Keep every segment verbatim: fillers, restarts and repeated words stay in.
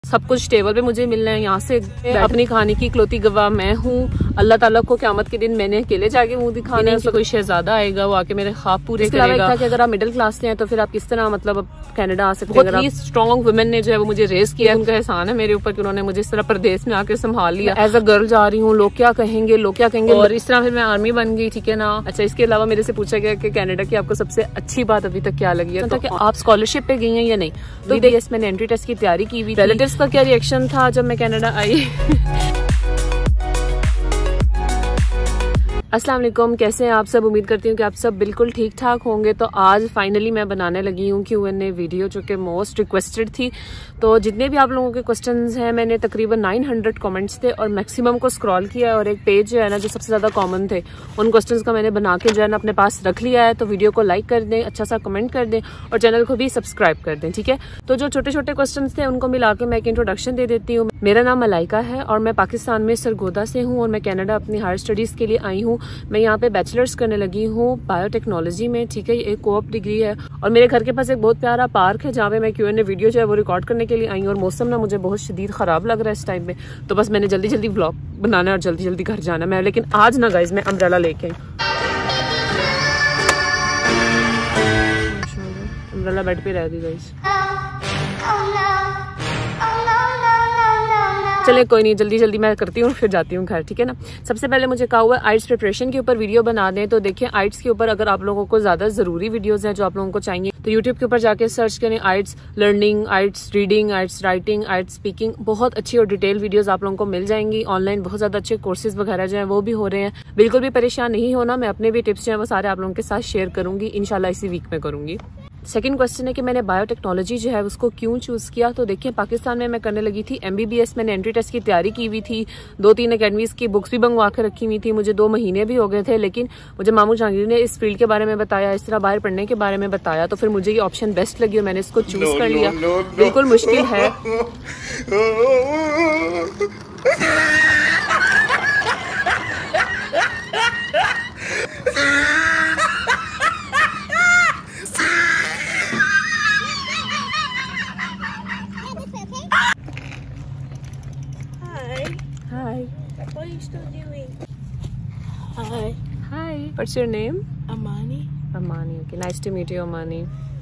सब कुछ टेबल पे मुझे मिलना है। यहाँ से अपनी कहानी की इकलौती गवाह मैं हूँ। अल्लाह ताला को क़यामत के दिन मैंने अकेले जाके मुंह दिखाना है। उसमें कोई शहजादा आएगा, वो आके मेरे ख्वाब पूरे करेगा। कि अगर आप मिडिल क्लास से हैं तो फिर आप किस तरह मतलब कनाडा आ सकते हैं। बहुत ही स्ट्रॉन्ग वुमेन ने जो है वो मुझे रेस किया, उनका एहसान है मेरे ऊपर कि उन्होंने मुझे इस तरह प्रदेश में आके संभाल लिया। एज अ गर्ल जा रही हूँ, लोग क्या कहेंगे, लोग क्या कहेंगे, और इस तरह फिर मैं आर्मी बन गई, ठीक है ना। अच्छा, इसके अलावा मेरे से पूछा गया कि कनाडा की आपको सबसे अच्छी बात अभी तक क्या लगी है, तो कि आप स्कॉलरशिप पे गई हैं या नहीं। तो देखिए, मैंने एंट्री टेस्ट की तैयारी की हुई। रिलेटिव्स का क्या रिएक्शन था जब मैं कनाडा आई। अस्सलाम वालेकुम, कैसे हैं आप सब। उम्मीद करती हूँ कि आप सब बिल्कुल ठीक ठाक होंगे। तो आज फाइनली मैं बनाने लगी हूँ क्यू एंड ए वीडियो, जो कि मोस्ट रिक्वेस्टेड थी। तो जितने भी आप लोगों के क्वेश्चंस हैं, मैंने तकरीबन नौ सौ कमेंट्स थे और मैक्सिमम को स्क्रॉल किया, और एक पेज जो है ना जो सबसे ज़्यादा कॉमन थे उन क्वेश्चंस का मैंने बना के जो है ना अपने पास रख लिया है। तो वीडियो को लाइक कर दें, अच्छा सा कमेंट कर दें और चैनल को भी सब्सक्राइब कर दें, ठीक है। तो जो छोटे छोटे क्वेश्चन थे उनको मिला के मैं एक इंट्रोडक्शन दे देती हूँ। मेरा नाम मलाइका है और मैं पाकिस्तान में सरगोदा से हूँ और मैं कनाडा अपनी हायर स्टडीज़ के लिए आई हूँ। मैं यहाँ पे बैचलर्स करने लगी हूँ बायोटेक्नोलॉजी में, ठीक है। ये एक कोऑप डिग्री है और मेरे घर के पास एक बहुत प्यारा पार्क है जहाँ पे मैं क्यू एंड ए वीडियो जो है वो रिकॉर्ड करने के लिए आई हूँ। और मौसम ना मुझे बहुत शदीद ख़राब लग रहा है इस टाइम में, तो बस मैंने जल्दी जल्दी व्लॉग बनाना है और जल्दी जल्दी घर जाना मैं। लेकिन आज ना गाइज मैं अम्ब्रेला लेके आई, अम्ब्रेला बेड पे रह दी गाइज। चले कोई नहीं, जल्दी जल्दी मैं करती हूँ फिर जाती हूँ घर, ठीक है ना। सबसे पहले मुझे कहा हुआ है आइट्स प्रिपरेशन के ऊपर वीडियो बना दें। तो देखिए, आइट्स के ऊपर अगर आप लोगों को ज्यादा जरूरी वीडियोस हैं जो आप लोगों को चाहिए तो यूट्यूब के ऊपर जाके सर्च करें IELTS learning, IELTS reading, IELTS writing, IELTS speaking. बहुत अच्छी और डिटेल वीडियोस आप लोगों को मिल जाएंगी। ऑनलाइन बहुत ज्यादा अच्छे कोर्सेज वगैरह जो है वो भी हो रहे हैं। बिल्कुल भी परेशान नहीं होना, मैं अपने भी टिप्स जो है वो सारे आप लोगों के साथ शेयर करूंगी, इंशाल्लाह इसी वीक में करूंगी। सेकंड क्वेश्चन है कि मैंने बायोटेक्नोलॉजी जो है उसको क्यों चूज किया। तो देखिए, पाकिस्तान में मैं करने लगी थी एमबीबीएस। मैंने एंट्री टेस्ट की तैयारी की हुई थी, दो तीन अकेडमीज की बुक्स भी मंगवा कर रखी हुई थी। मुझे दो महीने भी हो गए थे, लेकिन मुझे मामू जहांगीर ने इस फील्ड के बारे में बताया, इस तरह बाहर पढ़ने के बारे में बताया, तो फिर मुझे ये ऑप्शन बेस्ट लगी और मैंने इसको चूज no, कर no, लिया। no, no, बिल्कुल मुश्किल है। Hi. What are you still doing? Hi. Hi. What's your name? Amani. Amani. Okay, nice to meet you, Amani.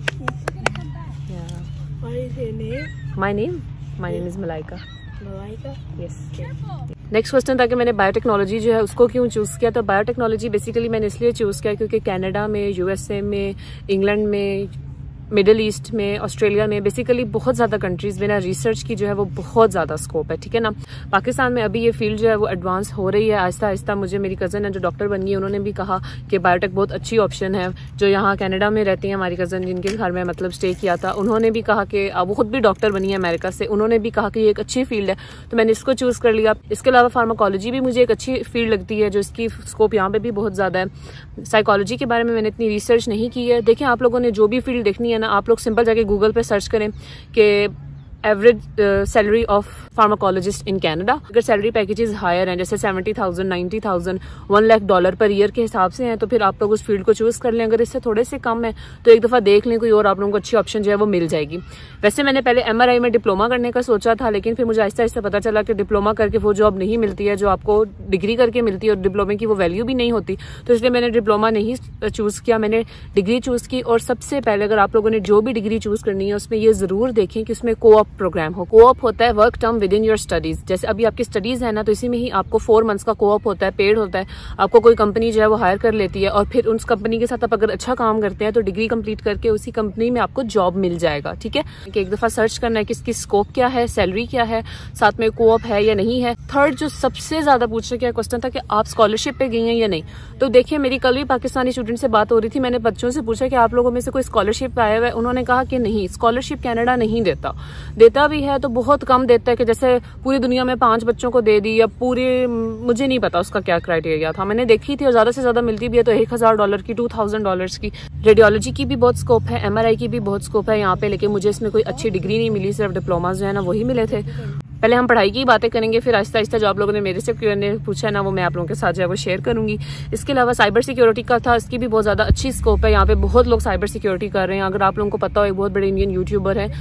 Yeah. What is your name? My name? My name is Malaika. Malaika? Yes. Next question था कि मैंने biotechnology जो है उसको क्यों choose किया। तो biotechnology basically मैंने इसलिए चूज किया क्योंकि कनाडा में, यूएसए में, इंग्लैंड में, मिडिल ईस्ट में, ऑस्ट्रेलिया में, बेसिकली बहुत ज़्यादा कंट्रीज़ में ना रिसर्च की जो है वो बहुत ज़्यादा स्कोप है, ठीक है ना। पाकिस्तान में अभी ये फील्ड जो है वो एडवांस हो रही है आहिस्ता आहिस्ता। मुझे मेरी कज़न है जो डॉक्टर बन गई, उन्होंने भी कहा कि बायोटेक बहुत अच्छी ऑप्शन है। जो यहाँ कनाडा में रहती हैं हमारी कज़न, जिनके घर में मतलब स्टे किया था, उन्होंने भी कहा कि वो खुद भी डॉक्टर बनी है अमेरिका से, उन्होंने भी कहा कि ये एक अच्छी फील्ड है, तो मैंने इसको चूज़ कर लिया। इसके अलावा फार्माकोलॉजी भी मुझे एक अच्छी फील्ड लगती है, जो इसकी स्कोप यहाँ पर भी बहुत ज़्यादा है। साइकोलॉजी के बारे में मैंने इतनी रिसर्च नहीं की है। देखिए, आप लोगों ने जो भी फील्ड देखनी है ना, आप लोग सिंपल गूगल पे सर्च करें कि average salary of pharmacologist in Canada. अगर सैलरी पैकेजेस हायर हैं, जैसे seventy thousand, ninety thousand, one lakh dollar per year के हिसाब से हैं, तो फिर आप लोग उस फील्ड को चूज कर लें। अगर इससे थोड़े से कम है तो एक दफ़ा देख लें, कोई और आप लोगों को अच्छी ऑप्शन जो है वो मिल जाएगी। वैसे मैंने पहले एमआरआई में डिप्लोमा करने का सोचा था, लेकिन फिर मुझे आहिस्ता आहिस्ता पता चला कि डिप्लोमा करके वो जॉब नहीं मिलती है जो आपको डिग्री करके मिलती है, और डिप्लोमे की वो वैल्यू भी नहीं होती। तो इसलिए मैंने डिप्लोमा नहीं चूज़ किया, मैंने डिग्री चूज़ की। और सबसे पहले अगर आप लोगों ने जो भी डिग्री चूज़ करनी है उसमें ये ज़रूर देखें कि उसमें कोऑप प्रोग्राम हो। कोऑप होता है work term within your studies. जैसे अभी आपकी स्टडीज है ना, तो इसी में ही आपको फोर मंथ्स का कोऑप होता है, पेड होता है। आपको कोई कंपनी जो है वो हायर कर लेती है और फिर उस कंपनी के साथ आप अगर अच्छा काम करते हैं तो डिग्री कंप्लीट करके उसी कंपनी में आपको जॉब मिल जाएगा, ठीक है। कि एक दफा सर्च करना है कि इसकी स्कोप क्या है, सैलरी क्या है, साथ में कोऑप है या नहीं है। थर्ड जो सबसे ज्यादा पूछने का क्वेश्चन था कि आप स्कॉलरशिप पे गई हैं या नहीं। तो देखिए, मेरी कल भी पाकिस्तानी स्टूडेंट से बात हो रही थी, मैंने बच्चों से पूछा कि आप लोगों में से कोई स्कॉलरशिप आया हुआ है। उन्होंने कहा कि नहीं, स्कॉलरशिप कनाडा नहीं देता, देता भी है तो बहुत कम देता है, कि जैसे पूरी दुनिया में पांच बच्चों को दे दी या पूरे, मुझे नहीं पता उसका क्या क्राइटेरिया था। मैंने देखी थी और ज्यादा से ज्यादा मिलती भी है तो एक हजार डॉलर की, टू थाउजेंड डॉलर की। रेडियोलॉजी की भी बहुत स्कोप है, एमआरआई की भी बहुत स्कोप है यहाँ पे, लेकिन मुझे इसमें कोई अच्छी डिग्री नहीं मिली, सिर्फ डिप्लोमा जो है ना वही मिले थे। पहले हम पढ़ाई की बातें करेंगे, फिर आहिस्ता आहिस्ता जो आप लोगों ने मेरे से क्यों ने पूछा है ना वो मैं आप लोगों के साथ जो है वो शेयर करूंगी। इसके अलावा साइबर सिक्योरिटी का था, इसकी भी बहुत ज़्यादा अच्छी स्कोप है। यहाँ पे बहुत लोग साइबर सिक्योरिटी कर रहे हैं। अगर आप लोगों को पता हो, एक बहुत बड़े इंडियन यूट्यूबर है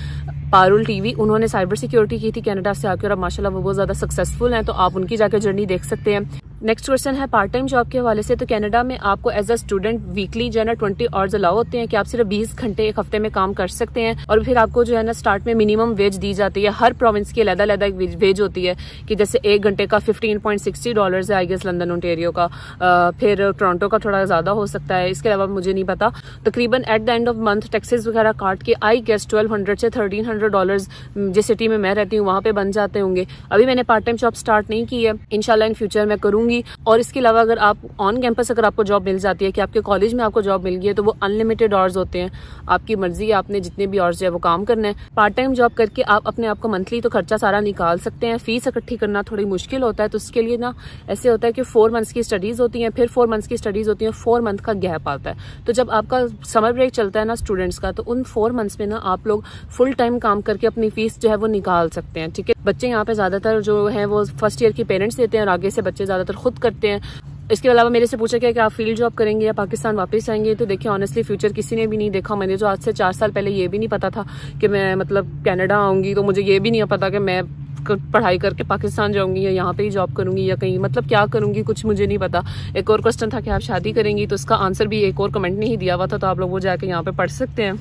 पारुल टीवी, उन्होंने साइबर सिक्योरिटी की थी कनाडा से आकर, अब माशाल्लाह वो बहुत ज्यादा सक्सेसफुल हैं, तो आप उनकी जाकर जर्नी देख सकते हैं। नेक्स्ट क्वेश्चन है पार्ट टाइम जॉब के हवाले से। तो कनाडा में आपको एज अ स्टूडेंट वीकली जो है ना ट्वेंटी आवर्स अलाउ होते हैं कि आप सिर्फ बीस घंटे एक हफ्ते में काम कर सकते हैं, और फिर आपको जो है ना स्टार्ट में मिनिमम वेज दी जाती है। हर प्रोविंस की अलग अलग वेज होती है कि जैसे एक घंटे का फिफ्टीन पॉइंट सिक्सटी डॉलर है आई गेस लंदन ओंटारियो का, आ, फिर टोरंटो का थोड़ा ज्यादा हो सकता है, इसके अलावा मुझे नहीं पता। तकरीबन at the end of month taxes वगैरह काट के आई गेस ट्वेल्व हंड्रेड से थर्टीन हंड्रेड डॉलर जिस सिटी में मैं रहती हूँ वहां पे बन जाते होंगे। अभी मैंने पार्ट टाइम जॉब स्टार्ट नहीं की है, इंशाल्लाह इन फ्यूचर मैं करूंगी। और इसके अलावा अगर आप ऑन कैंपस अगर आपको जॉब मिल जाती है कि आपके कॉलेज में आपको जॉब मिल गई है, तो वो अनलिमिटेड आवर्स होते हैं, आपकी मर्जी, आपने जितने भी आवर्स है वो काम करना है। पार्ट टाइम जॉब करके आप अपने आप को मंथली तो खर्चा सारा निकाल सकते हैं। फीस इकट्ठी करना थोड़ी मुश्किल होता है, तो उसके लिए ना ऐसे होता है कि फोर मंथ्स की स्टडीज होती हैं, फिर फोर मंथ्स की स्टडीज होती हैं, फोर मंथ का गैप आता है। तो जब आपका समर ब्रेक चलता है ना स्टूडेंट्स का, तो उन फोर मंथ्स में ना आप लोग फुल टाइम काम करके अपनी फीस जो है वो निकाल सकते हैं। ठीक है, बच्चे यहाँ पे ज्यादातर जो है वो फर्स्ट ईयर की पेरेंट्स देते हैं और आगे से बच्चे ज्यादातर खुद करते हैं। इसके अलावा मेरे से पूछा गया कि आप फील्ड जॉब करेंगे या पाकिस्तान वापस आएंगे। तो देखिए ऑनेस्टली फ्यूचर किसी ने भी नहीं देखा। मैंने जो आज से चार साल पहले ये भी नहीं पता था कि मैं मतलब कनाडा आऊंगी, तो मुझे ये भी नहीं पता कि मैं पढ़ाई करके पाकिस्तान जाऊंगी या यहाँ पे ही जॉब करूंगी या कहीं मतलब क्या करूंगी, कुछ मुझे नहीं पता। एक और क्वेश्चन था कि आप शादी करेंगी, तो उसका आंसर भी एक और कमेंट में ही दिया हुआ था, तो आप लोग वो जाके यहाँ पे पढ़ सकते हैं।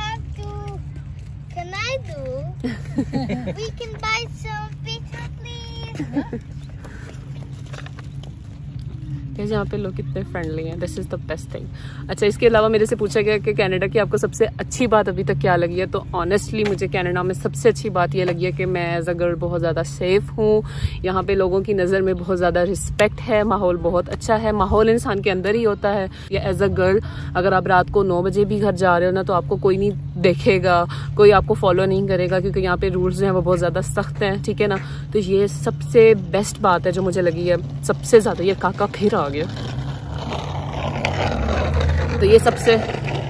We can buy some pizza, please. यहाँ पे लोग कितने फ्रेंडली हैं, this is the best thing. अच्छा, इसके अलावा मेरे से पूछा गया कि कनाडा की आपको सबसे अच्छी बात अभी तक क्या लगी है। तो ऑनेस्टली मुझे कनाडा में सबसे अच्छी बात ये लगी है कि मैं एज अ गर्ल बहुत ज़्यादा सेफ हूँ। यहाँ पे लोगों की नज़र में बहुत ज़्यादा रिस्पेक्ट है, माहौल बहुत अच्छा है, माहौल इंसान के अंदर ही होता है। या एज अ गर्ल अगर आप रात को नौ बजे भी घर जा रहे हो ना, तो आपको कोई नहीं देखेगा, कोई आपको फॉलो नहीं करेगा, क्योंकि यहाँ पे रूल्स जो हैं वो बहुत ज़्यादा सख्त हैं। ठीक है ना, तो ये सबसे बेस्ट बात है जो मुझे लगी है सबसे ज़्यादा। ये काका फिर आ गया, तो ये सबसे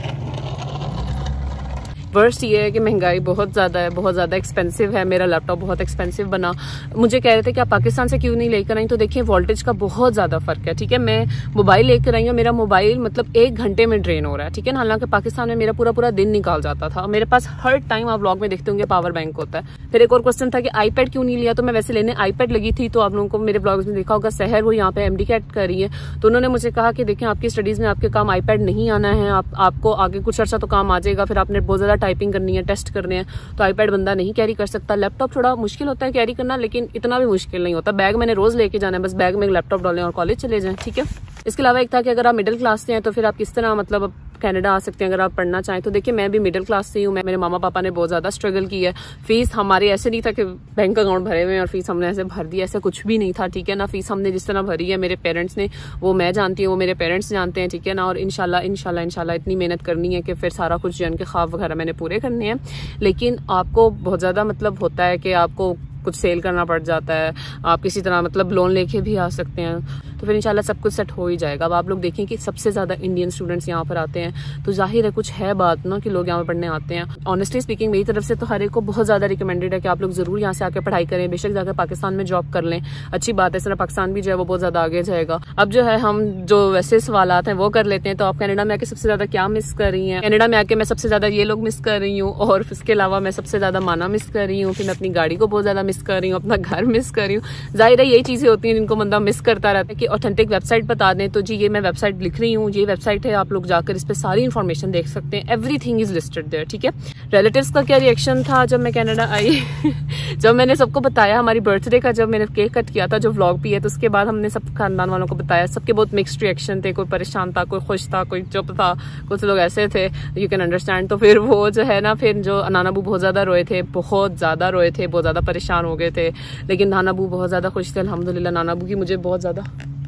वर्स्ट ये है कि महंगाई बहुत ज़्यादा है, बहुत ज़्यादा एक्सपेंसिव है। मेरा लैपटॉप बहुत एक्सपेंसिव बना। मुझे कह रहे थे कि आप पाकिस्तान से क्यों नहीं लेकर आई, तो देखिए वोल्टेज का बहुत ज़्यादा फर्क है। ठीक है, मैं मोबाइल लेकर आई हूँ, मेरा मोबाइल मतलब एक घंटे में ड्रेन हो रहा है। ठीक है ना, हालांकि पाकिस्तान में मेरा पूरा पूरा दिन निकाल जाता था। मेरे पास हर टाइम आप व्लॉग में देखते होंगे पावर बैंक होता है। फिर एक और क्वेश्चन था कि आईपैड क्यों नहीं लिया, तो मैं वैसे लेने आईपैड लगी थी, तो आप लोगों को मेरे ब्लॉग्स में देखा होगा सहर वो यहाँ पे एमडी कैट कर रही है, तो उन्होंने मुझे कहा कि देखें आपकी स्टडीज में आपके काम आईपैड नहीं आना है, आप, आपको आगे कुछ अर्सा तो काम आ जाएगा, फिर आपने बहुत ज़्यादा टाइपिंग करनी है, टेस्ट करने हैं, तो आईपैड बंदा नहीं कैरी कर सकता। लैपटॉप थोड़ा मुश्किल होता है कैरी करना, लेकिन इतना भी मुश्किल नहीं होता। बैग मैंने रोज लेके जाना है, बस बैग में लैपटॉप डालें और कॉलेज चले जाएं। ठीक है, इसके अलावा एक था कि अगर आप मिडिल क्लास से हैं तो फिर आप किस तरह मतलब कनाडा आ सकते हैं अगर आप पढ़ना चाहें। तो देखिए मैं भी मिडिल क्लास से ही हूँ, मैं मेरे मामा पापा ने बहुत ज़्यादा स्ट्रगल की है। फीस हमारे ऐसे नहीं था कि बैंक अकाउंट भरे हुए हैं और फीस हमने ऐसे भर दी, ऐसा कुछ भी नहीं था। ठीक है ना, फीस हमने जिस तरह भरी है मेरे पेरेंट्स ने, वो मैं जानती हूँ, वो मेरे पेरेंट्स जानते हैं। ठीक है ना, और इंशाल्लाह इंशाल्लाह इंशाल्लाह इतनी मेहनत करनी है कि फिर सारा कुछ जन के ख्वाब वगैरह मैंने पूरे करने हैं। लेकिन आपको बहुत ज़्यादा मतलब होता है कि आपको कुछ सेल करना पड़ जाता है, आप किसी तरह मतलब लोन लेके भी आ सकते हैं, तो फिर इंशाल्लाह सब कुछ सेट हो ही जाएगा। अब आप लोग देखें कि सबसे ज़्यादा इंडियन स्टूडेंट्स यहाँ पर आते हैं, तो जाहिर है कुछ है बात ना कि लोग यहाँ पर पढ़ने आते हैं। ऑनेस्टली स्पीकिंग मेरी तरफ से तो हर एक को बहुत ज़्यादा रिकमेंडेड है कि आप लोग ज़रूर यहाँ से आकर पढ़ाई करें, बेशक जाकर पाकिस्तान में जॉब कर लें, अच्छी बात है। इस तरह पाकिस्तान भी जो है वो बहुत ज़्यादा आगे जाएगा। अब जो है हम जो वैसे सवालात हैं वो कर लेते हैं। तो आप कनाडा में आके सबसे ज़्यादा क्या मिस कर रही हैं? कनाडा में आके मैं सबसे ज़्यादा ये लोग मिस कर रही हूँ, और इसके अलावा मैं सबसे ज़्यादा माना मिस कर रही हूँ, फिर मैं अपनी गाड़ी को बहुत ज़्यादा मिस कर रही हूँ, अपना घर मिस कर रही हूँ। जाहिर है यही चीजें होती हैं जिनको बंदा मिस करता रहता है। कि ऑथेंटिक वेबसाइट बता दें तो जी ये मैं वेबसाइट लिख रही हूँ, ये वेबसाइट है, आप लोग जाकर इस पे सारी इन्फॉर्मेशन देख सकते हैं, एवरीथिंग इज लिस्टेड देयर। ठीक है, रिलेटिव्स का क्या रिएक्शन था जब मैं कनाडा आई जब मैंने सबको बताया हमारी बर्थडे का, जब मैंने केक कट किया था, जो व्लॉग भी है, तो उसके बाद हमने सब खानदान वालों को बताया, सबके बहुत मिक्स्ड रिएक्शन थे, कोई परेशान था, कोई खुश था, कोई चुप था, कुछ लोग ऐसे थे, यू कैन अंडरस्टैंड। तो फिर वो जो है ना, फिर जो नानाबू बहुत ज्यादा रोए थे, बहुत ज्यादा रोए थे, बहुत ज्यादा परेशान हो गए थे, लेकिन नानाबू बहुत ज्यादा खुश थे अल्हम्दुलिल्लाह। नानाबू की मुझे बहुत ज्यादा,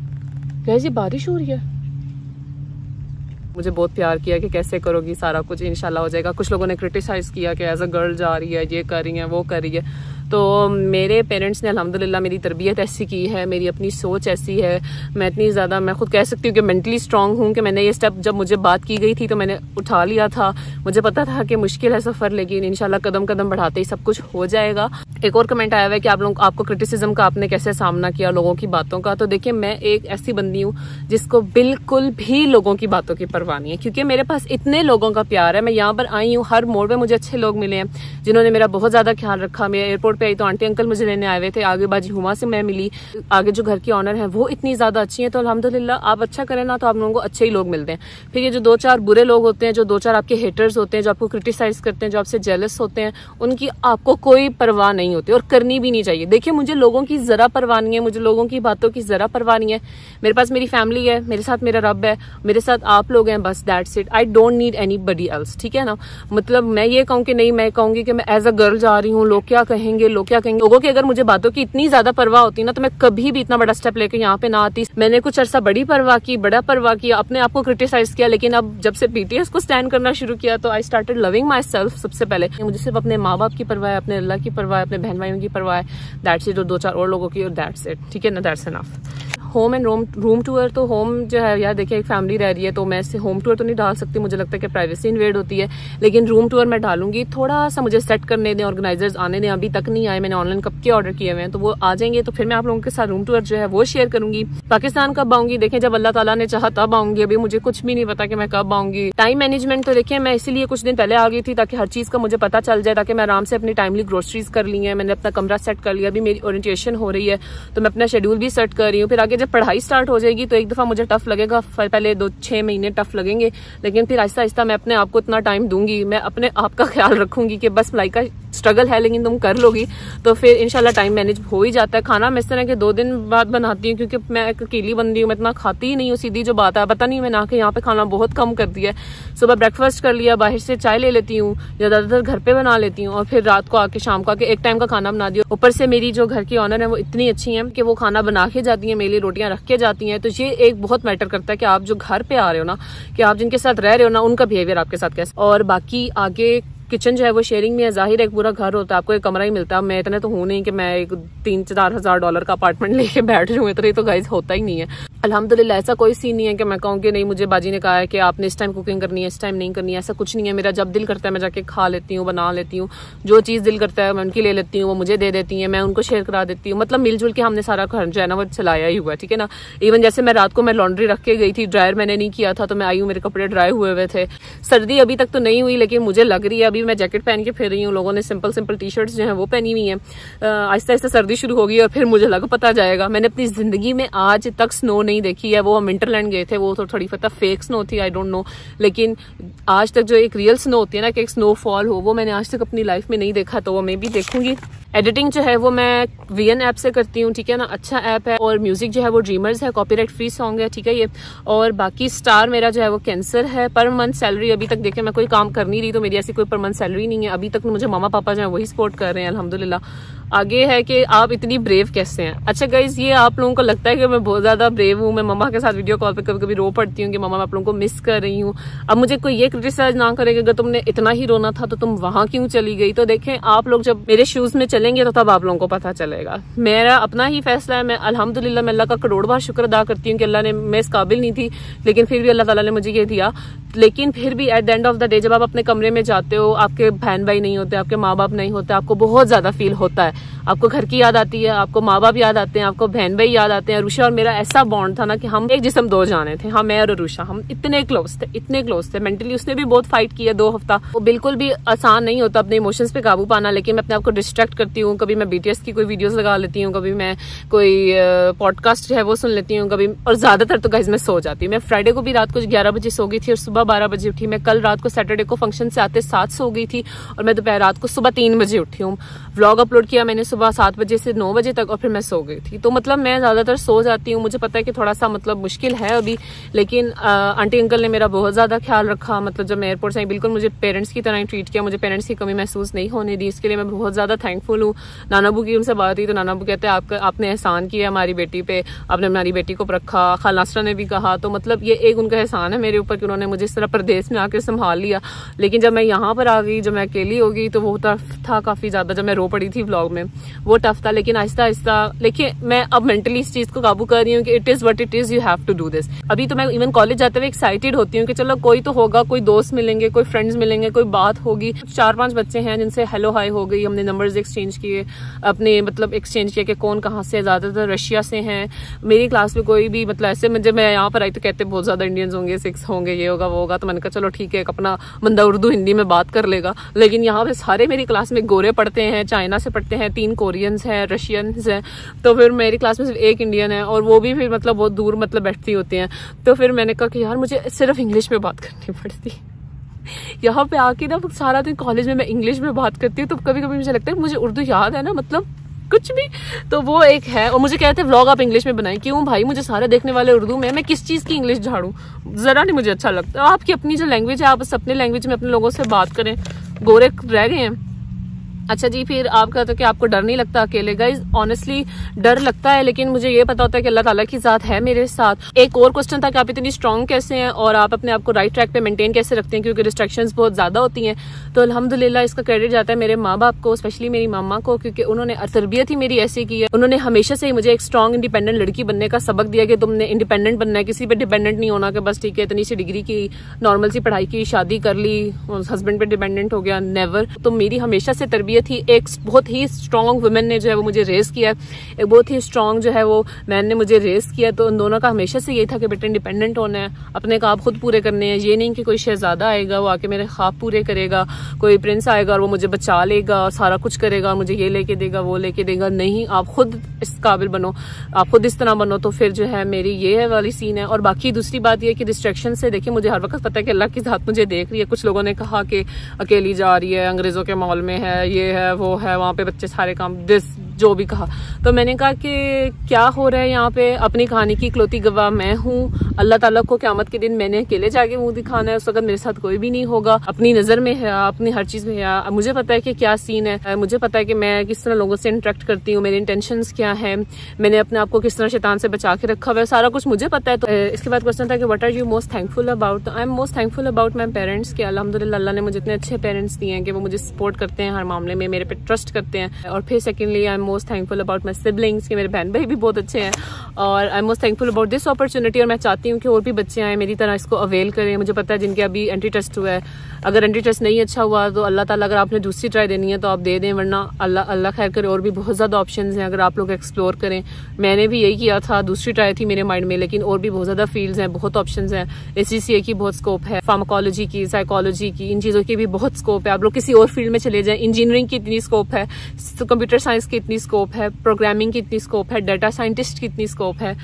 कैसी बारिश हो रही है, मुझे बहुत प्यार किया कि कैसे करोगी, सारा कुछ इंशाल्लाह हो जाएगा। कुछ लोगों ने क्रिटिसाइज किया कि एज अ गर्ल जा रही है, ये कर रही है, वो कर रही है, तो मेरे पेरेंट्स ने अल्हम्दुलिल्लाह मेरी तरबियत ऐसी की है, मेरी अपनी सोच ऐसी है, मैं इतनी ज़्यादा मैं खुद कह सकती हूँ कि मेंटली स्ट्रांग हूँ कि मैंने ये स्टेप जब मुझे बात की गई थी तो मैंने उठा लिया था। मुझे पता था कि मुश्किल है सफ़र, लेकिन इंशाल्लाह कदम कदम बढ़ाते ही सब कुछ हो जाएगा। एक और कमेंट आया हुआ है कि आप लोग आपको क्रिटिसिज्म का आपने कैसे सामना किया, लोगों की बातों का। तो देखिए, मैं एक ऐसी बंदी हूँ जिसको बिल्कुल भी लोगों की बातों की परवाह नहीं है, क्योंकि मेरे पास इतने लोगों का प्यार है। मैं यहाँ पर आई हूँ, हर मोड़ पे मुझे अच्छे लोग मिले हैं जिन्होंने मेरा बहुत ज्यादा ख्याल रखा। मैं एयरपोर्ट पे आई तो आंटी अंकल मुझे लेने आए हुए थे, आगे बाजी हुमा से मैं मिली, आगे जो घर की ऑनर है वो इतनी ज्यादा अच्छी है। तो अल्हम्दुलिल्लाह आप अच्छा करें ना तो आप लोगों को अच्छे ही लोग मिलते हैं। फिर ये जो दो चार बुरे लोग होते हैं, जो दो चार आपके हेटर्स होते हैं, जो आपको क्रिटिसाइज करते हैं, जो आपसे जेलस होते हैं, उनकी आपको कोई परवाह नहीं होती और करनी भी नहीं चाहिए। देखिए, मुझे लोगों की जरा परवाह नहीं है, मुझे लोगों की बातों की जरा परवाह नहीं है। मेरे पास मेरी फैमिली है, मेरे साथ मेरा रब है, मेरे साथ आप लोग हैं, बस that's it. I don't need anybody else, ठीक है ना। मतलब मैं ये कहूँ कि नहीं, मैं कहूंगी कि मैं एज अ गर्ल जा रही हूँ, लोग क्या कहेंगे, लोग क्या कहेंगे। लोगों की अगर मुझे बातों की इतनी ज्यादा परवाह होती ना तो मैं कभी भी इतना बड़ा स्टेप लेके यहाँ पे ना आती। मैंने कुछ अर्सा बड़ी परवाह की, बड़ा परवाह किया, अपने आप को क्रिटिसाइज किया, लेकिन अब जब से बीटीएस को स्टैंड करना शुरू किया तो I started loving myself. सबसे पहले मुझे सिर्फ अपने माँ बाप की परवाह है, अपने अल्लाह की परवाह है, अपने बहन भाइयों की परवाह है, दैट्स इट। और दो चार और लोगों की, और दैट्स इट, ठीक है ना, that's enough. Home and room room tour, तो होम जो है यार देखिए, एक फैमिली रह रही है तो मैं होम टूर तो नहीं डाल सकती, मुझे लगता है कि प्राइवेसी इन्वेड होती है, लेकिन रूम टूर मैं डालूंगी। थोड़ा सा मुझे सेट करने दें, ऑर्गेनाइजर्स आने दें, अभी तक नहीं आए, मैंने ऑनलाइन कब के ऑर्डर किए हुए हैं, तो वो आ जाएंगे तो फिर मैं आप लोगों के साथ रूम टूर जो है वो शेयर करूंगी। पाकिस्तान कब आऊंगी देखें, जब अल्लाह ताला ने चाहा तब आऊंगी, अभी मुझे कुछ भी नहीं पता कि मैं कब आऊंगी। टाइम मैनेजमेंट तो देखिए, मैं इसीलिए कुछ दिन पहले आ गई थी ताकि हर चीज का मुझे पता चल जाए, ताकि मैं आराम से अपनी टाइमली ग्रोसरीज कर ली है, मैंने अपना कमरा सेट कर लिया, अभी मेरी ओरिएंटेशन हो रही है तो मैं अपना शेड्यूल भी सेट कर रही हूँ। फिर आगे जब पढ़ाई स्टार्ट हो जाएगी तो एक दफा मुझे टफ लगेगा, पहले दो छह महीने टफ लगेंगे, लेकिन फिर आहिस्ता आहिस्ता मैं अपने आप को इतना टाइम दूंगी, मैं अपने आप का ख्याल रखूंगी कि बस मलाई का स्ट्रगल है लेकिन तुम कर लोगी, तो फिर इंशाल्लाह टाइम मैनेज हो ही जाता है। खाना मैं इस तरह के दो दिन बाद बनाती हूँ क्योंकि मैं एक अकेली बंदी हूँ, मैं इतना खाती ही नहीं हूँ, सीधी जो बात है। पता नहीं मैंने आके यहाँ पे खाना बहुत कम कर दिया है। सुबह ब्रेकफास्ट कर लिया, बाहर से चाय ले लेती हूँ, ज्यादातर घर पे बना लेती हूँ, और फिर रात को आके शाम को आके एक टाइम का खाना बना दिया। ऊपर से मेरी जो घर की ऑनर है वो इतनी अच्छी है कि वो खाना बना के जाती है, मेरे लिए रोटियां रख के जाती हैं। तो ये एक बहुत मैटर करता है कि आप जो घर पे आ रहे हो ना, कि आप जिनके साथ रह रहे हो ना, उनका बिहेवियर आपके साथ कैसा। और बाकी आगे किचन जो है वो शेयरिंग में है, जाहिर है एक पूरा घर होता है, आपको एक कमरा ही मिलता है। मैं इतने तो हूँ नहीं कि मैं एक तीन चार हजार डॉलर का अपार्टमेंट लेके बैठ जाऊँ, इतना तो गाइस होता ही नहीं है। अल्हम्दुलिल्लाह ऐसा कोई सीन नहीं है कि मैं कहूँ कि नहीं मुझे बाजी ने कहा है कि आपने इस टाइम कुकिंग करनी है, इस टाइम नहीं करनी है, ऐसा कुछ नहीं है। मेरा जब दिल करता है मैं जाके खा लेती हूँ, बना लेती हूँ, जो चीज़ दिल करता है मैं उनकी ले लेती हूँ, वो मुझे दे देती है, मैं उनको शेयर करा देती हूँ। मतलब मिलजुल के हमने सारा घर जो है ना वो चलाया ही हुआ है, ठीक है ना। इवन जैसे मैं रात को मैं लॉन्ड्री रख के गई थी, ड्रायर मैंने नहीं किया था, तो मैं आई हूँ, मेरे कपड़े ड्राई हुए हुए थे। सर्दी अभी तक तो नहीं हुई लेकिन मुझे लग रही है, अभी मैं जैकेट पहन के फिर रही हूँ, लोगों ने सिंपल सिंपल टी शर्ट्स जो है वो पहनी हुई है। आहिस्ता आहिस्ता सर्दी शुरू होगी और फिर मुझे लग पता जाएगा। मैंने अपनी जिंदगी में आज तक स्नो नहीं देखी है, वो हम विंटरलैंड गए थे, वो तो थोड़ी पता फेक स्नो थी, आई डोंट नो, लेकिन आज तक जो एक रियल स्नो होती है ना कि एक स्नोफॉल हो, वो मैंने आज तक अपनी लाइफ में नहीं देखा, तो वो मैं भी देखूंगी। एडिटिंग जो है वो मैं वीएन ऐप से करती हूँ, ठीक है ना, अच्छा ऐप है। और म्यूजिक जो है वो ड्रीमर्स है, कॉपीराइट फ्री सॉन्ग है, ठीक है ये। और बाकी स्टार मेरा जो है वो कैंसर है। पर मंथ सैलरी अभी तक देखे मैं कोई काम कर नहीं रही, तो मेरी ऐसी कोई पर मंथ सैलरी नहीं है अभी तक। मुझे मामा पापा जो है वही सपोर्ट कर रहे हैं अल्हम्दुलिल्लाह। आगे है कि आप इतनी ब्रेव कैसे हैं। अच्छा गाइज, ये आप लोगों को लगता है कि मैं बहुत ज्यादा ब्रेव हूँ, मैं मम्मा के साथ वीडियो कॉल पे कभी कभी रो पड़ती हूँ कि मम्मा मैं आप लोगों को मिस कर रही हूँ। अब मुझे कोई ये क्रिटिसाइज ना करेगा अगर तुमने इतना ही रोना था तो तुम वहां क्यों चली गई। तो देखें, आप लोग जब मेरे शूज में चलेंगे तो तब आप लोगों को पता चलेगा। मेरा अपना ही फैसला है। मैं अल्हम्दुलिल्लाह मैं अल्लाह का करोड़ बार शुक्र अदा करती हूँ कि अल्लाह ने, मैं इस काबिल नहीं थी लेकिन फिर भी अल्लाह ताला ने मुझे ये दिया। लेकिन फिर भी at the end of the day जब आप अपने कमरे में जाते हो, आपके बहन भाई नहीं होते, आपके माँ बाप नहीं होते, आपको बहुत ज्यादा फील होता है, आपको घर की याद आती है, आपको माँ बाप याद आते हैं, आपको बहन भाई याद आते हैं। रुशा और मेरा ऐसा बॉन्ड था ना कि हम एक जिस्म दो जाने थे। हाँ, मैं और रुशा हम इतने क्लोज थे, इतने क्लोज थे। मेंटली उसने भी बहुत फाइट किया दो हफ्ता। वो बिल्कुल भी आसान नहीं होता अपने इमोशंस पे काबू पाना, लेकिन मैं अपने आप को डिस्ट्रैक्ट करती हूँ। कभी मैं बीटीएस की कोई वीडियोस लगा लेती हूँ, कभी मैं कोई पॉडकास्ट है वो सुन लेती हूँ, कभी, और ज्यादातर तो गाइस मैं सो जाती हूँ। मैं फ्राइडे को भी रात को ग्यारह बजे सो गई थी और सुबह बारह बजे उठी। मैं कल रात को सैटरडे को फंक्शन से आते सात सो गई थी और मैं दोपहर रात को सुबह तीन बजे उठी हूँ। व्लॉग अपलोड किया मैंने सुबह सुबह सात बजे से नौ बजे तक, और फिर मैं सो गई थी। तो मतलब मैं ज्यादातर सो जाती हूँ। मुझे पता है कि थोड़ा सा मतलब मुश्किल है अभी, लेकिन आंटी अंकल ने मेरा बहुत ज्यादा ख्याल रखा। मतलब जब मैं एयरपोर्ट से आई बिल्कुल मुझे पेरेंट्स की तरह ही ट्रीट किया, मुझे पेरेंट्स की कमी महसूस नहीं होने दी। इसके लिए मैं बहुत ज्यादा थैंकफुल हूँ। नानाबू की उनसे बात हुई तो नानाबू कहते हैं आपका आपने एहसान किया हमारी बेटी पे, आपने हमारी बेटी को रखा। खालासरा ने भी कहा, तो मतलब ये एक उनका एहसान है मेरे ऊपर कि उन्होंने मुझे इस तरह प्रदेश में आकर संभाल लिया। लेकिन जब मैं यहाँ पर आ गई, जब मैं अकेली हो गई, तो वो टफ था काफी ज्यादा। जब मैं रो पड़ी थी व्लॉग में, वो टफ था। लेकिन आहिस्ता आहिस्ता देखिए मैं अब मेंटली इस चीज को काबू कर रही हूँ कि it is what it is, you have to do this. अभी तो मैं इवन कॉलेज जाते हुए एक्साइटेड होती हूँ कि चलो कोई तो होगा, कोई दोस्त मिलेंगे, कोई फ्रेंड्स मिलेंगे, कोई बात होगी। चार पांच बच्चे हैं जिनसे हेलो हाय हो गई, हमने नंबर्स एक्सचेंज किए, अपने मतलब एक्सचेंज किया कि कौन कहाँ से, ज्यादातर रशिया से हैं। मेरी क्लास में कोई भी मतलब ऐसे, जब मैं यहाँ पर आई तो कहते बहुत ज्यादा इंडियंस होंगे, सिक्स होंगे, ये होगा वो होगा। तो मैंने कहा चलो ठीक है, अपना बंदा उर्दू हिंदी में बात कर लेगा। लेकिन यहाँ पे सारे मेरी क्लास में गोरे पढ़ते हैं, चाइना से पढ़ते हैं, तीन कोरियंस हैं, रशियंस हैं। तो फिर मेरी क्लास में सिर्फ एक इंडियन है, और वो भी फिर मतलब बहुत दूर मतलब बैठती होती हैं। तो फिर मैंने कहा कि यार मुझे सिर्फ इंग्लिश में बात करनी पड़ती। यहाँ पे आके ना सारा दिन कॉलेज में मैं इंग्लिश में बात करती हूँ, तो कभी कभी मुझे लगता है मुझे उर्दू याद है ना, मतलब कुछ भी। तो वो एक है। और मुझे कहते हैं व्लॉग आप इंग्लिश में बनाएं। क्यों भाई, मुझे सारे देखने वाले उर्दू में, मैं किस चीज की इंग्लिश झाड़ू, जरा नहीं मुझे अच्छा लगता। आपकी अपनी जो लैंग्वेज है, आप बस अपने लैंग्वेज में अपने लोगों से बात करें। गोरे रह गए हैं। अच्छा जी, फिर आप कहते हो कि आपको डर नहीं लगता अकेले। गाइज ऑनेस्टली डर लगता है, लेकिन मुझे ये पता होता है कि अल्लाह ताला की ज़ात है मेरे साथ। एक और क्वेश्चन था कि आप इतनी स्ट्रांग कैसे हैं और आप अपने आप को राइट ट्रैक पे मेंटेन कैसे रखते हैं, क्योंकि डिस्ट्रैक्शंस बहुत ज़्यादा होती हैं। तो अल्हम्दुलिल्लाह इसका क्रेडिट जाता है मेरे माँ बाप को, स्पेशली मेरी मामा को, क्योंकि उन्होंने तरबियत ही मेरी ऐसी की है। उन्होंने हमेशा से ही मुझे एक स्ट्रांग इंडिपेंडेंट लड़की बनने का सबक दिया कि तुमने इंडिपेंडेंट बनना है, किसी पे डिपेंडेंट नहीं होना कि बस ठीक है इतनी सी डिग्री की, नॉर्मल सी पढ़ाई की, शादी कर ली, हस्बैंड पे डिपेंडेंट हो गया, नेवर। तो मेरी हमेशा से तरबियत ही एक बहुत ही स्ट्रॉन्ग वुमेन ने जो है वो मुझे रेस किया, एक बहुत ही स्ट्रॉन्ग जो है वो मैन ने मुझे रेस किया। तो उन दोनों का हमेशा से यही था कि बेटा इंडिपेंडेंट होना है, अपने ख्वाब खुद पूरे करने हैं। ये नहीं कि कोई शहजादा आएगा वो आके मेरे ख्वाब पूरे करेगा, कोई प्रिंस आएगा और वो मुझे बचा लेगा, सारा कुछ करेगा, मुझे ये लेके देगा वो लेके देगा। नहीं, आप खुद इस काबिल बनो, आप खुद इस तरह बनो। तो फिर जो है मेरी ये वाली सीन है। और बाकी दूसरी बात ये कि डिस्ट्रैक्शन से देखिए मुझे हर वक्त पता है कि अल्लाह की ज़ात मुझे देख रही है। कुछ लोगों ने कहा कि अकेली जा रही है, अंग्रेजों के मॉल में है, ये है वो है, वहाँ पे बच्चे सारे काम, दिस जो भी कहा। तो मैंने कहा कि क्या हो रहा है यहाँ पे, अपनी कहानी की इकलौती गवाह मैं हूँ। अल्लाह ताला को क़यामत के दिन मैंने अकेले जाके मुंह दिखाना है, उस वक्त मेरे साथ कोई भी नहीं होगा। अपनी नज़र में है, अपनी हर चीज़ में है। मुझे पता है कि क्या सीन है, मुझे पता है कि मैं किस तरह लोगों से इंटरेक्ट करती हूँ, मेरे इंटेंशंस क्या है, मैंने अपने आप को किस तरह शैतान से बचा के रखा हुआ है, सारा कुछ मुझे पता है। तो इसके बाद क्वेश्चन था कि what are you most thankful about. I am most thankful about my parents के अल्हम्दुलिल्लाह अल्लाह ने मुझे इतने अच्छे पेरेंट्स दिए हैं कि वो मुझे सपोर्ट करते हैं हर मामले में, मेरे पे ट्रस्ट करते हैं। और फिर secondly I am most thankful about my siblings के मेरे बहन भाई भी बहुत अच्छे हैं। और I am most thankful about this opportunity. और मैं चाहती हूँ कि और भी बच्चे आए मेरी तरह इसको अवेल करें। मुझे पता है जिनके अभी एंट्री टेस्ट हुआ है, अगर एंट्री टेस्ट नहीं अच्छा हुआ तो अल्लाह ताला अगर आपने दूसरी ट्राई देनी है तो आप दे दें, वरना अल्लाह अल्लाह खैर करे। और भी बहुत ज़्यादा ऑप्शंस हैं अगर आप लोग एक्सप्लोर करें। मैंने भी यही किया था, दूसरी ट्राई थी मेरे माइंड में, लेकिन और भी बहुत ज़्यादा फील्ड्स हैं, बहुत ऑप्शंस हैं। एस सी सी ए की बहुत स्कोप है, फार्माकोलॉजी की, साइकोलॉजी की, इन चीज़ों की भी बहुत स्कोप है। आप लोग किसी और फील्ड में चले जाएं, इंजीनियरिंग की इतनी स्कोप है, कंप्यूटर साइंस की इतनी स्कोप है, प्रोग्रामिंग की इतनी स्कोप है, डाटा साइंटिस्ट की इतनी स्कोप है।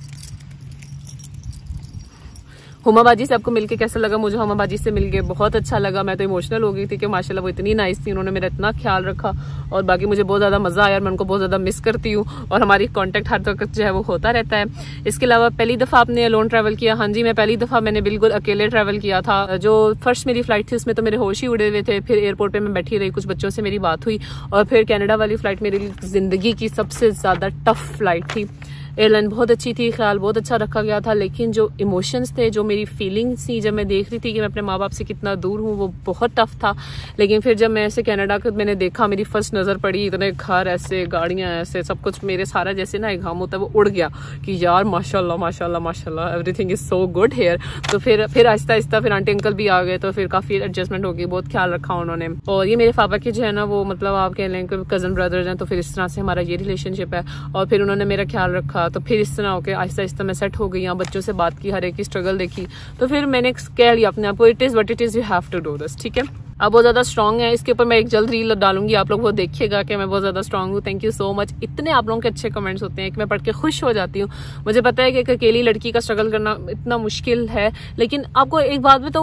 हुमा बाजी से आपको मिलके कैसा लगा? मुझे हुमा बाजी से मिलके बहुत अच्छा लगा। मैं तो इमोशनल हो गई थी कि माशाल्लाह वो इतनी नाइस थी, उन्होंने मेरा इतना ख्याल रखा। और बाकी मुझे बहुत ज़्यादा मज़ा आया और मैं उनको बहुत ज़्यादा मिस करती हूँ। और हमारी कांटेक्ट हर वक्त जो है वो होता रहता है। इसके अलावा पहली दफ़ा आपने अलोन ट्रैवल किया? हाँ जी, मैं पहली दफ़ा मैंने बिल्कुल अकेले ट्रैवल किया था। जो फर्स्ट मेरी फ्लाइट थी उसमें तो मेरे होश ही उड़े हुए थे। फिर एयरपोर्ट पर मैं बैठी रही, कुछ बच्चों से मेरी बात हुई। और फिर कनाडा वाली फ़्लाइट मेरी ज़िंदगी की सबसे ज़्यादा टफ फ्लाइट थी। एयरलाइन बहुत अच्छी थी, ख्याल बहुत अच्छा रखा गया था, लेकिन जो इमोशंस थे, जो मेरी फीलिंग्स थी जब मैं देख रही थी कि मैं अपने माँ बाप से कितना दूर हूँ, वो बहुत टफ था। लेकिन फिर जब मैं ऐसे कनाडा को मैंने देखा, मेरी फर्स्ट नज़र पड़ी, इतने घर ऐसे, गाड़ियाँ ऐसे, सब कुछ मेरे सारा जैसे ना एक घाम होता है वो उड़ गया कि यार माशाल्लाह माशाल्लाह माशाल्लाह everything is so good here. तो फिर फिर आहिस्ता आहिस्ता फिर आंटी अंकल भी आ गए, तो फिर काफ़ी एडजस्टमेंट हो गई, बहुत ख्याल रखा उन्होंने। और ये मेरे पापा के जो है ना वो मतलब आप कह लें कज़न ब्रदर्स हैं, तो फिर इस तरह से हमारा ये रिलेशनशिप है। और फिर उन्होंने मेरा ख्याल रखा, तो फिर इस तरह आहिस्ता आहिस्ता मैं सेट हो गई, यहाँ बच्चों से बात की, हर एक की स्ट्रगल देखी। तो फिर मैंने कह लिया अपने आप को, it is what it is, you have to do this. ठीक है, आप बहुत ज्यादा स्ट्रॉन्ग है। इसके ऊपर मैं एक जल्द रील डालूंगी, आप लोग वो देखिएगा कि मैं बहुत ज्यादा स्ट्रॉन्ग हूँ। Thank you so much. इतने आप लोगों के अच्छे कमेंट्स होते हैं कि मैं पढ़ के खुश हो जाती हूँ। मुझे पता है कि एक अकेली लड़की का स्ट्रगल करना इतना मुश्किल है, लेकिन आपको एक बात बताऊँ,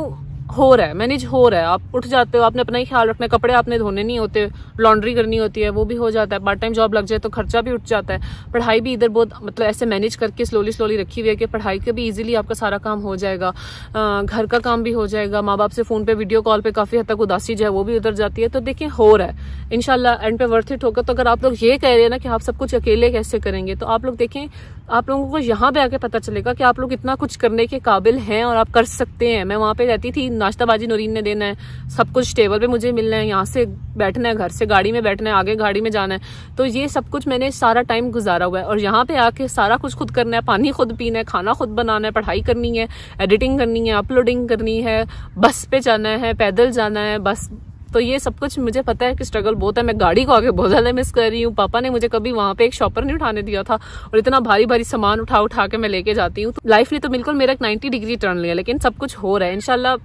हो रहा है, मैनेज हो रहा है। आप उठ जाते हो, आपने अपना ही ख्याल रखना है, कपड़े आपने धोने नहीं होते, लॉन्ड्री करनी होती है, वो भी हो जाता है। पार्ट टाइम जॉब लग जाए तो खर्चा भी उठ जाता है। पढ़ाई भी इधर बहुत मतलब ऐसे मैनेज करके स्लोली स्लोली रखी हुई है कि पढ़ाई के भी इजीली आपका सारा काम हो जाएगा, घर का काम भी हो जाएगा, माँ बाप से फोन पे वीडियो कॉल पे काफी हद तक उदासी जो है वो भी उतर जाती है। तो देखिए हो रहा है, इंशाल्लाह एंड पे वर्थ इट होगा। तो अगर आप लोग ये कह रहे हैं ना कि आप सब कुछ अकेले कैसे करेंगे, तो आप लोग देखें, आप लोगों को यहाँ पे आके पता चलेगा कि आप लोग इतना कुछ करने के काबिल हैं और आप कर सकते हैं। मैं वहां पे रहती थी, नाश्ताबाजी नूरीन ने देना है, सब कुछ टेबल पे मुझे मिलना है, यहाँ से बैठना है, घर से गाड़ी में बैठना है, आगे गाड़ी में जाना है। तो ये सब कुछ मैंने सारा टाइम गुजारा हुआ है और यहाँ पे आके सारा कुछ खुद करना है, पानी खुद पीना है, खाना खुद बनाना है, पढ़ाई करनी है, एडिटिंग करनी है, अपलोडिंग करनी है, बस पे जाना है, पैदल जाना है, बस। तो ये सब कुछ मुझे पता है कि स्ट्रगल बहुत है। मैं गाड़ी को आगे बहुत ज्यादा मिस कर रही हूँ। पापा ने मुझे कभी वहां पे एक शॉपर नहीं उठाने दिया था और इतना भारी भारी सामान उठा उठा के मैं लेके जाती हूँ। तो लाइफ ने तो बिल्कुल मेरा एक नाइन्टी डिग्री टर्न लिया, लेकिन सब कुछ हो रहा है, इंशाल्लाह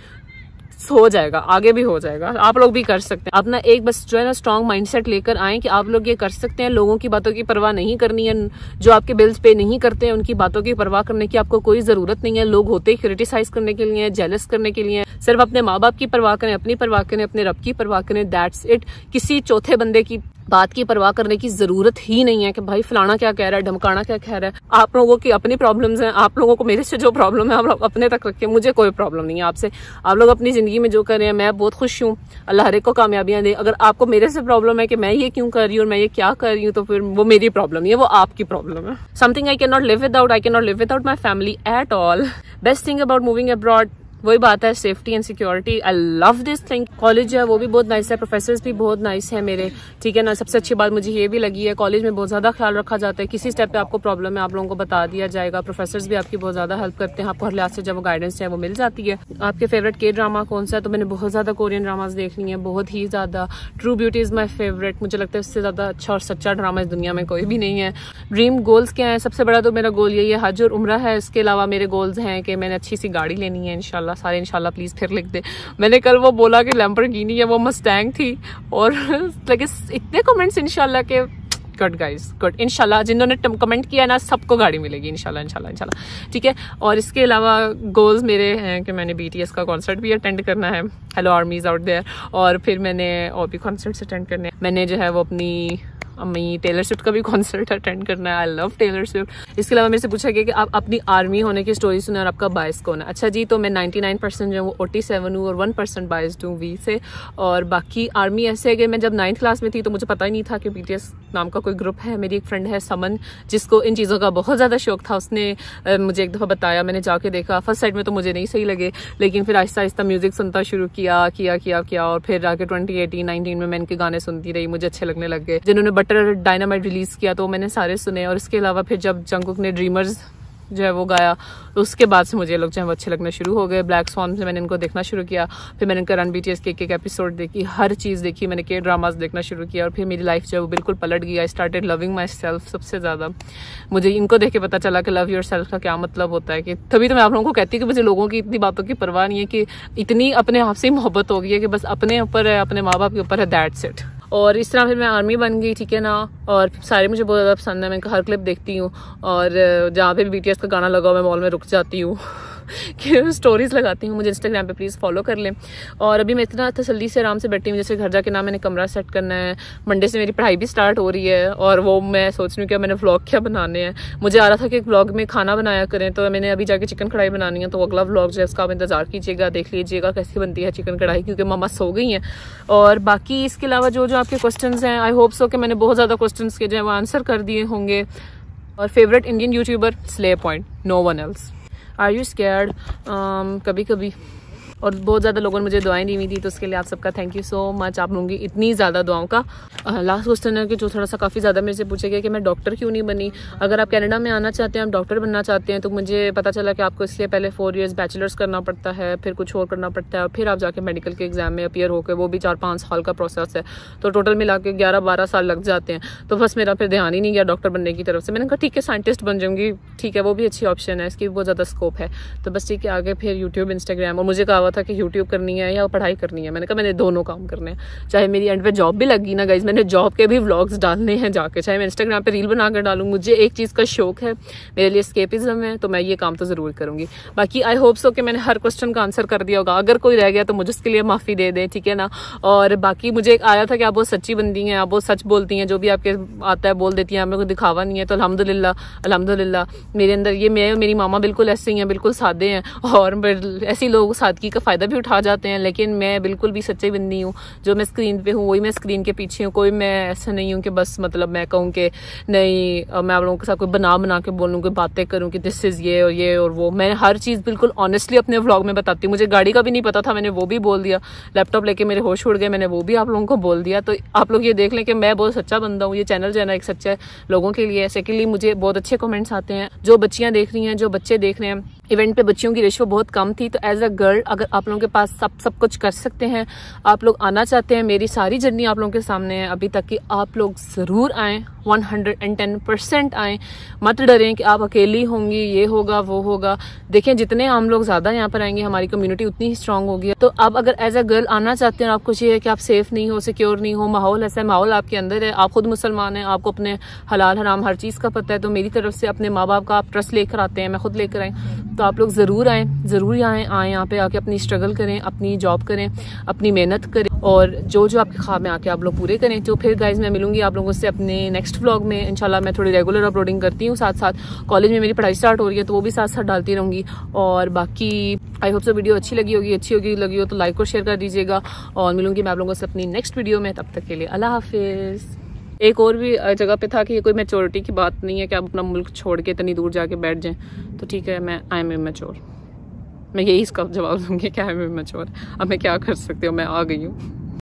हो जाएगा, आगे भी हो जाएगा। आप लोग भी कर सकते हैं। अपना एक बस जो है ना स्ट्रॉन्ग माइंडसेट लेकर आए कि आप लोग ये कर सकते हैं। लोगों की बातों की परवाह नहीं करनी है, जो आपके बिल्स पे नहीं करते हैं उनकी बातों की परवाह करने की आपको कोई जरूरत नहीं है। लोग होते ही क्रिटिसाइज करने के लिए, जेलस करने के लिए। सिर्फ अपने माँ बाप की परवाह करें, अपनी परवाह करें, अपने रब की परवाह करें, दैट्स इट। किसी चौथे बंदे की बात की परवाह करने की जरूरत ही नहीं है कि भाई फलाना क्या कह रहा है, ढमकाना क्या कह रहा है। आप लोगों की अपनी प्रॉब्लम्स हैं, आप लोगों को मेरे से जो प्रॉब्लम है आप लोग अपने तक रखिए, मुझे कोई प्रॉब्लम नहीं है आपसे। आप लोग अपनी जिंदगी में जो कर रहे हैं मैं बहुत खुश हूँ, अल्लाह हर एक को कामयाबियां दे। अगर आपको मेरे से प्रॉब्लम है कि मैं ये क्यों कर रही हूँ और मैं ये क्या कर रही हूँ, तो फिर वो मेरी प्रॉब्लम नहीं है, वो आपकी प्रॉब्लम है। Something I can not live without, I can not live without my family at all. Best thing about moving abroad वही बात है, safety and security. I love this thing. College जो है वो भी बहुत नाइस है, प्रोफेसर्स भी बहुत नाइस है मेरे, ठीक है ना। सबसे अच्छी बात मुझे ये भी लगी है, कॉलेज में बहुत ज्यादा ख्याल रखा जाता है। किसी स्टेप पे आपको प्रॉब्लम है आप लोगों को बता दिया जाएगा। प्रोफेसर्स भी आपकी बहुत ज्यादा हेल्प करते हैं, आपको हर लिहाज से जब वो गाइडेंस है वो मिल जाती है। आपके फेवरेट के ड्रामा कौन सा है? तो मैंने बहुत ज्यादा कोरियन ड्रामाज देख ली है, बहुत ही ज्यादा। True beauty is my favourite. मुझे लगता है उससे ज्यादा अच्छा और सच्चा ड्रामा इस दुनिया में कोई भी नहीं है। ड्रीम गोल्स क्या है? सबसे बड़ा तो मेरा गोल यही है, हज और उम्रा है। इसके अलावा मेरे गोल्स हैं कि मैंने अच्छी सी गाड़ी लेनी है इंशाल्लाह। सारे इंशाल्लाह प्लीज फिर लिख दे। मैंने कल वो बोला कि लैम्बोर्गिनी है, वो मस्टैंग थी और लगे इतने कमेंट्स इंशाल्लाह के गुड गाइस गुड। इंशाल्लाह जिन्होंने कमेंट किया ना सबको गाड़ी मिलेगी इंशाल्लाह इंशाल्लाह इंशाल्लाह, ठीक है। और इसके अलावा गोल्स मेरे हैं कि मैंने बीटीएस का कॉन्सर्ट भी अटेंड करना है, हेलो आर्मीज आउट देयर। और फिर मैंने और भी कॉन्सर्ट्स अटेंड करने हैं। मैंने जो है वो अपनी अम्मी टेलर स्विफ्ट का भी कॉन्सर्ट अटेंड करना है। I love Taylor Swift. इसके अलावा मेरे से पूछा गया कि आप अपनी आर्मी होने की स्टोरी सुना और आपका बायस कौन है? अच्छा जी, तो मैं निन्यानवे परसेंट जो है वो फोर्टी सेवन हूँ और वन परसेंट बायस्ड हूँ वी से। और बाकी आर्मी ऐसे है कि मैं जब नाइन्थ क्लास में थी तो मुझे पता ही नहीं था कि बीटीएस नाम का कोई ग्रुप है। मेरी एक फ्रेंड है समन, जिसको इन चीज़ों का बहुत ज़्यादा शौक था, उसने आ, मुझे एक दफ़ा बताया, मैंने जाके देखा। फर्स्ट साइड में तो मुझे नहीं सही लगे, लेकिन फिर आहिस्ता आहिस्ता म्यूजिक सुनता शुरू किया किया किया किया और फिर आके ट्वेंटी एटीन नाइनटीन में मैं इनके गाने सुनती रही, मुझे अच्छे लगने लग गए। जिन्होंने बटर डायनामाइट रिलीज किया तो मैंने सारे सुने। और इसके अलावा फिर जब जंगकुक ने ड्रीमर्स जो है वो गाया तो उसके बाद से मुझे ये लोग जो है वो अच्छे लगने शुरू हो गए। ब्लैक स्वान से मैंने इनको देखना शुरू किया, फिर मैंने इनका रन बीटीएस के एक एक एपिसोड देखी, हर चीज़ देखी, मैंने के ड्रामास देखना शुरू किया और फिर मेरी लाइफ जो है वो बिल्कुल पलट गई। I started loving myself. सबसे ज़्यादा मुझे इनको देख के पता चला कि लव योर सेल्फ का क्या मतलब होता है। कि तभी तो मैं आप लोगों को कहती हूँ कि मुझे लोगों की इतनी बातों की परवाह नहीं है, कि इतनी अपने आप से मोहब्बत हो गई है कि बस अपने ऊपर है, अपने माँ बाप के ऊपर है, दैट्स इट। और इस तरह फिर मैं आर्मी बन गई, ठीक है ना। और सारे मुझे बहुत ज़्यादा पसंद है, मैं हर क्लिप देखती हूँ और जहाँ पे भी बीटीएस का गाना लगा मैं मॉल में रुक जाती हूँ कि स्टोरीज लगाती हूँ। मुझे इंस्टाग्राम पे प्लीज़ फॉलो कर लें। और अभी मैं इतना तसल्ली से आराम से बैठी हूँ, जैसे घर जाके ना मैंने कमरा सेट करना है। मंडे से मेरी पढ़ाई भी स्टार्ट हो रही है और वो मैं सोच रही हूँ कि मैंने व्लॉग क्या बनाने हैं। मुझे आ रहा था कि एक व्लॉग में खाना बनाया करें, तो मैंने अभी जाके चिकन कढ़ाई बनानी है, तो अगला व्लॉग जो है उसका आप इंतजार कीजिएगा, देख लीजिएगा कैसी बनती है चिकन कढ़ाई, क्योंकि मम्मा सो गई हैं। और बाकी इसके अलावा जो जो आपके क्वेश्चन हैं, आई होप सो कि मैंने बहुत ज़्यादा क्वेश्चन के जो है वो आंसर कर दिए होंगे। और favourite Indian YouTuber slay point, no one else. Are you scared? कभी कभी। और बहुत ज़्यादा लोगों ने मुझे दुआएं दी हुई थी, तो उसके लिए आप सबका थैंक यू सो मच, आप लोगों की इतनी ज़्यादा दुआओं का। लास्ट क्वेश्चन है कि जो थोड़ा सा काफ़ी ज़्यादा मेरे से पूछा गया कि मैं डॉक्टर क्यों नहीं बनी। अगर आप कनाडा में आना चाहते हैं, आप डॉक्टर बनना चाहते हैं, तो मुझे पता चला कि आपको इसलिए पहले फोर इयर्स बैचलर्स करना पड़ता है, फिर कुछ और करना पड़ता है, और फिर आप जाके मेडिकल के एग्जाम में अपीयर होकर, वो भी चार पाँच साल का प्रोसेस है, तो टोटल मिला के ग्यारह बारह साल लग जाते हैं। तो बस मेरा फिर ध्यान ही नहीं गया डॉक्टर बनने की तरफ से। मैंने कहा ठीक है साइंटिस्ट बन जाऊँगी, ठीक है वो भी अच्छी ऑप्शन है, इसकी भी बहुत ज़्यादा स्कोप है। तो बस ठीक है, आगे फिर यूट्यूब इंस्टाग्राम। और मुझे कहा हुआ था कि यूट्यूब करनी है या पढ़ाई करनी है। मैंने कहा मैंने दोनों काम करने हैं, चाहे मेरी एंड पे जॉब भी लगी ना गाइज, मैंने जॉब के भी व्लॉग्स डालने हैं जाके, चाहे मैं इंस्टाग्राम पे रील बनाकर डालूँ। मुझे एक चीज़ का शौक है, मेरे लिए स्केपिज्म है, तो मैं ये काम तो ज़रूर करूँगी। बाकी आई होप सो कि मैंने हर क्वेश्चन का आंसर कर दिया होगा। अगर कोई रह गया तो मुझे उसके लिए माफ़ी दे दें, ठीक है ना। और बाकी मुझे एक आया था कि आप बहुत सच्ची बंदी हैं, आप बहुत सच बोलती हैं, जो भी आपके आता है बोल देती हैं, हमें कोई दिखावा नहीं है। तो अल्हम्दुलिल्लाह अल्हम्दुलिल्लाह मेरे अंदर ये, मैं मेरी मामा बिल्कुल ऐसे ही हैं, बिल्कुल सादे हैं, और ऐसे लोग सादगी का फ़ायदा भी उठा जाते हैं। लेकिन मैं बिल्कुल भी सच्ची बंदी हूँ, जो मैं स्क्रीन पे हूँ वही मैं स्क्रीन के पीछे हूँ। कोई मैं ऐसा नहीं हूँ कि बस मतलब मैं कहूँ कि नहीं मैं आप लोगों के साथ कोई बना बना के बोलूँ, कोई बातें करूँ कि दिस इज़ ये और ये और वो। मैं हर चीज़ बिल्कुल ऑनेस्टली अपने व्लॉग में बताती हूँ। मुझे गाड़ी का भी नहीं पता था, मैंने वो भी बोल दिया। लैपटॉप लेके मेरे होश उड़ गए, मैंने वो भी आप लोगों को बोल दिया। तो आप लोग ये देख लें कि मैं बहुत सच्चा बंदा हूँ। ये चैनल जो है ना एक सच्चा लोगों के लिए। सेकेंडली मुझे बहुत अच्छे कमेंट्स आते हैं, जो बच्चियाँ देख रही हैं, जो बच्चे देख रहे हैं। इवेंट पे बच्चियों की रेशो बहुत कम थी, तो एज अ गर्ल अगर आप लोगों के पास सब सब कुछ कर सकते हैं, आप लोग आना चाहते हैं, मेरी सारी जर्नी आप लोगों के सामने है अभी तक की, आप लोग ज़रूर आएँ, वन हंड्रेड टेन परसेंट आएँ। मत डरें कि आप अकेली होंगी, ये होगा वो होगा। देखें जितने हम लोग ज़्यादा यहाँ पर आएंगे, हमारी कम्युनिटी उतनी ही स्ट्रांग होगी। तो आप अगर एज अ गर्ल आना चाहते हैं, आपको चाहिए कि आप सेफ नहीं हो, सिक्योर नहीं हो, माहौल ऐसा है, माहौल आपके अंदर है, आप खुद मुसलमान हैं, आपको अपने हलाल हराम हर चीज़ का पता है, तो मेरी तरफ से अपने माँ बाप का आप ट्रस्ट लेकर आते हैं, मैं खुद लेकर आई, तो आप लोग ज़रूर आएँ, ज़रूर आएँ आएँ यहाँ पे आके अपनी स्ट्रगल करें, अपनी जॉब करें, अपनी मेहनत करें, और जो जो आपके ख्वाब में आके आप लोग पूरे करें। तो फिर गाइज मैं मिलूंगी आप लोगों से अपने नेक्स्ट व्लॉग में इंशाल्लाह। मैं थोड़ी रेगुलर अपलोडिंग करती हूँ, साथ साथ कॉलेज में मेरी पढ़ाई स्टार्ट हो रही है, तो वो भी साथ साथ डालती रहूँगी। और बाकी आई होप सो वीडियो अच्छी लगी होगी, अच्छी होगी लगी हो तो लाइक और शेयर कर दीजिएगा, और मिलूंगी मैं आप लोगों से अपनी नेक्स्ट वीडियो में। तब तक के लिए अल्लाह हाफिज़। एक और भी जगह पे था कि ये कोई मैच्योरिटी की बात नहीं है कि आप अपना मुल्क छोड़ के इतनी दूर जाके बैठ जाएं, तो ठीक है, मैं आई एम इमैच्योर, मैं यही इसका जवाब दूंगी कि आई एम इमैच्योर। अब मैं क्या कर सकती हूँ, मैं आ गई हूँ।